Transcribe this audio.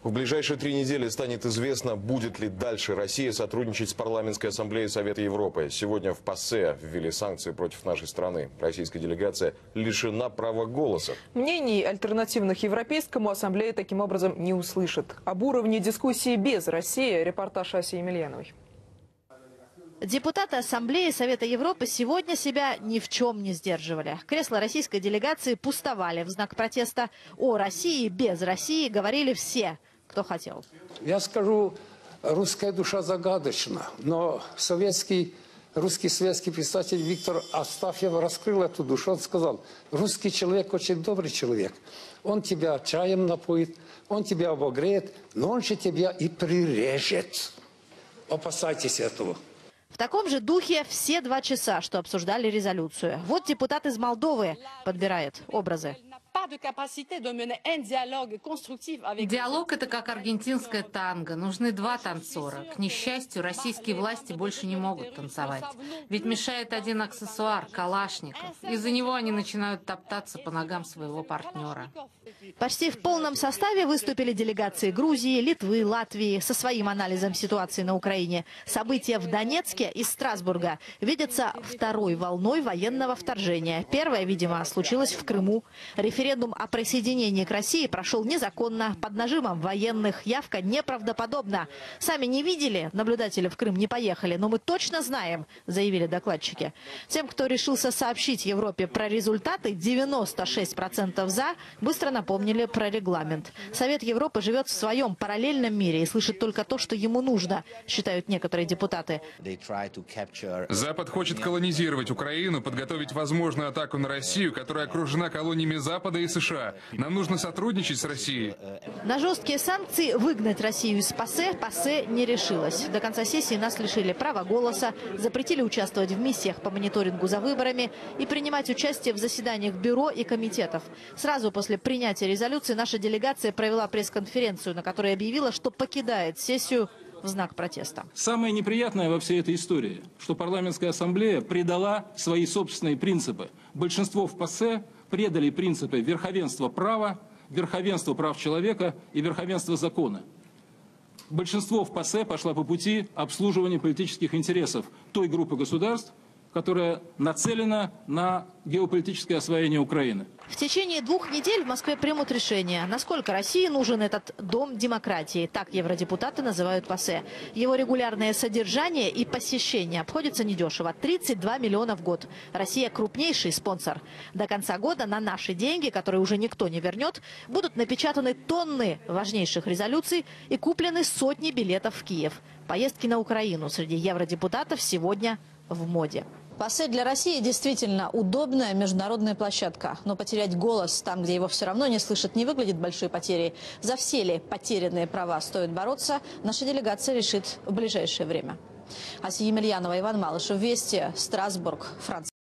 В ближайшие 3 недели станет известно, будет ли дальше Россия сотрудничать с парламентской ассамблеей Совета Европы. Сегодня в ПАСЕ ввели санкции против нашей страны. Российская делегация лишена права голоса. Мнений альтернативных европейскому ассамблея таким образом не услышит. Об уровне дискуссии без России репортаж Аси Емельяновой. Депутаты Ассамблеи Совета Европы сегодня себя ни в чем не сдерживали. Кресла российской делегации пустовали в знак протеста. О России без России говорили все, кто хотел. Я скажу, русская душа загадочна, но русский советский писатель Виктор Астафьев раскрыл эту душу. Он сказал, русский человек очень добрый человек. Он тебя чаем напоит, он тебя обогреет, но он же тебя и прирежет. Опасайтесь этого. В таком же духе все 2 часа, что обсуждали резолюцию. Вот депутат из Молдовы подбирает образы. Диалог – это как аргентинское танго. Нужны 2 танцора. К несчастью, российские власти больше не могут танцевать. Ведь мешает один аксессуар – Калашников. Из-за него они начинают топтаться по ногам своего партнера. Почти в полном составе выступили делегации Грузии, Литвы, Латвии со своим анализом ситуации на Украине. События в Донецке и Страсбурга видятся 2-й волной военного вторжения. Первая, видимо, случилась в Крыму. Референдум о присоединении к России прошел незаконно, под нажимом военных. Явка неправдоподобна. Сами не видели, наблюдатели в Крым не поехали, но мы точно знаем, заявили докладчики. Тем, кто решился сообщить Европе про результаты, 96% за, быстро напомнили про регламент. Совет Европы живет в своем параллельном мире и слышит только то, что ему нужно, считают некоторые депутаты. Запад хочет колонизировать Украину, подготовить возможную атаку на Россию, которая окружена колониями Запада и США. Нам нужно сотрудничать с Россией. На жесткие санкции выгнать Россию из ПАСЕ не решилась. До конца сессии нас лишили права голоса, запретили участвовать в миссиях по мониторингу за выборами и принимать участие в заседаниях бюро и комитетов. Сразу после принятия резолюции наша делегация провела пресс-конференцию, на которой объявила, что покидает сессию в знак протеста. Самое неприятное во всей этой истории, что парламентская ассамблея предала свои собственные принципы. Большинство в ПАСЕ предали принципы верховенства права, верховенства прав человека и верховенства закона. Большинство в ПАСЕ пошло по пути обслуживания политических интересов той группы государств, которая нацелена на геополитическое освоение Украины. В течение 2 недель в Москве примут решение, насколько России нужен этот дом демократии. Так евродепутаты называют ПАСЕ. Его регулярное содержание и посещение обходится недешево – 32 миллиона в год. Россия – крупнейший спонсор. До конца года на наши деньги, которые уже никто не вернет, будут напечатаны тонны важнейших резолюций и куплены сотни билетов в Киев. Поездки на Украину среди евродепутатов сегодня в моде. ПАСЕ для России действительно удобная международная площадка. Но потерять голос там, где его все равно не слышат, не выглядит большой потерей. За все ли потерянные права стоит бороться, наша делегация решит в ближайшее время. Ася Емельянова, Иван Малышев, Вести, Страсбург, Франция.